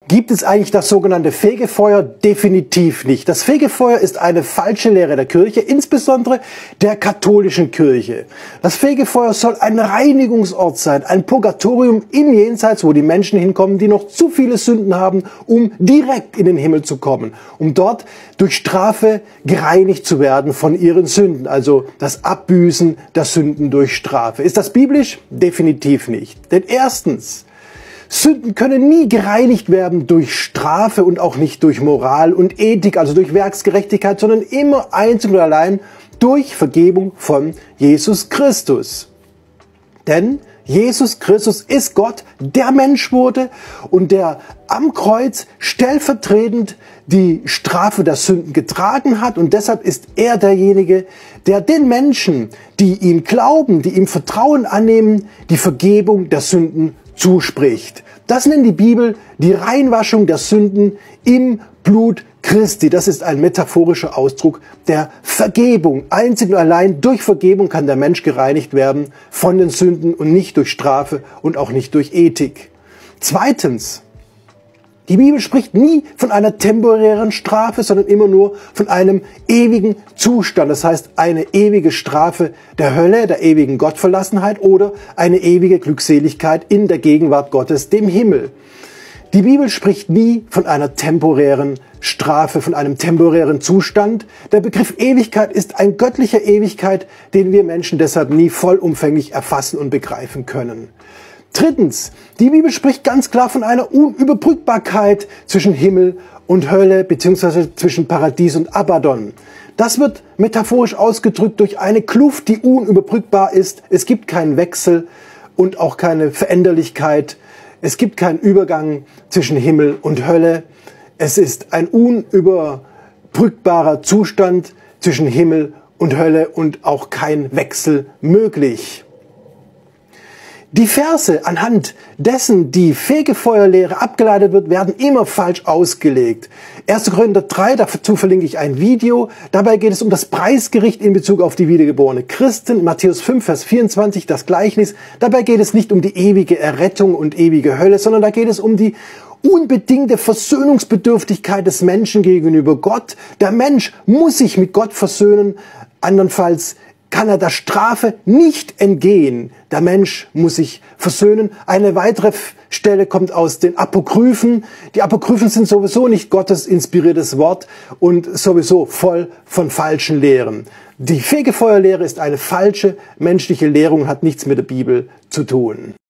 Gibt es eigentlich das sogenannte Fegefeuer? Definitiv nicht. Das Fegefeuer ist eine falsche Lehre der Kirche, insbesondere der katholischen Kirche. Das Fegefeuer soll ein Reinigungsort sein, ein Purgatorium im Jenseits, wo die Menschen hinkommen, die noch zu viele Sünden haben, um direkt in den Himmel zu kommen, um dort durch Strafe gereinigt zu werden von ihren Sünden, also das Abbüßen der Sünden durch Strafe. Ist das biblisch? Definitiv nicht. Denn erstens, Sünden können nie gereinigt werden durch Strafe und auch nicht durch Moral und Ethik, also durch Werksgerechtigkeit, sondern immer einzig und allein durch Vergebung von Jesus Christus. Denn Jesus Christus ist Gott, der Mensch wurde und der am Kreuz stellvertretend die Strafe der Sünden getragen hat, und deshalb ist er derjenige, der den Menschen, die ihm glauben, die ihm Vertrauen annehmen, die Vergebung der Sünden zuspricht. Das nennt die Bibel die Reinwaschung der Sünden im Blut Christi. Das ist ein metaphorischer Ausdruck der Vergebung. Einzig und allein durch Vergebung kann der Mensch gereinigt werden von den Sünden und nicht durch Strafe und auch nicht durch Ethik. Zweitens, die Bibel spricht nie von einer temporären Strafe, sondern immer nur von einem ewigen Zustand. Das heißt, eine ewige Strafe der Hölle, der ewigen Gottverlassenheit oder eine ewige Glückseligkeit in der Gegenwart Gottes, dem Himmel. Die Bibel spricht nie von einer temporären Strafe, von einem temporären Zustand. Der Begriff Ewigkeit ist ein göttlicher Ewigkeit, den wir Menschen deshalb nie vollumfänglich erfassen und begreifen können. Drittens, die Bibel spricht ganz klar von einer Unüberbrückbarkeit zwischen Himmel und Hölle bzw. zwischen Paradies und Abaddon. Das wird metaphorisch ausgedrückt durch eine Kluft, die unüberbrückbar ist. Es gibt keinen Wechsel und auch keine Veränderlichkeit. Es gibt keinen Übergang zwischen Himmel und Hölle. Es ist ein unüberbrückbarer Zustand zwischen Himmel und Hölle und auch kein Wechsel möglich. Die Verse, anhand dessen die Fegefeuerlehre abgeleitet wird, werden immer falsch ausgelegt. 1. Korinther 3, dazu verlinke ich ein Video. Dabei geht es um das Preisgericht in Bezug auf die wiedergeborene Christen. Matthäus 5, Vers 24, das Gleichnis. Dabei geht es nicht um die ewige Errettung und ewige Hölle, sondern da geht es um die unbedingte Versöhnungsbedürftigkeit des Menschen gegenüber Gott. Der Mensch muss sich mit Gott versöhnen, andernfalls kann er der Strafe nicht entgehen. Der Mensch muss sich versöhnen. Eine weitere Stelle kommt aus den Apokryphen. Die Apokryphen sind sowieso nicht Gottes inspiriertes Wort und sowieso voll von falschen Lehren. Die Fegefeuerlehre ist eine falsche menschliche Lehrung und hat nichts mit der Bibel zu tun.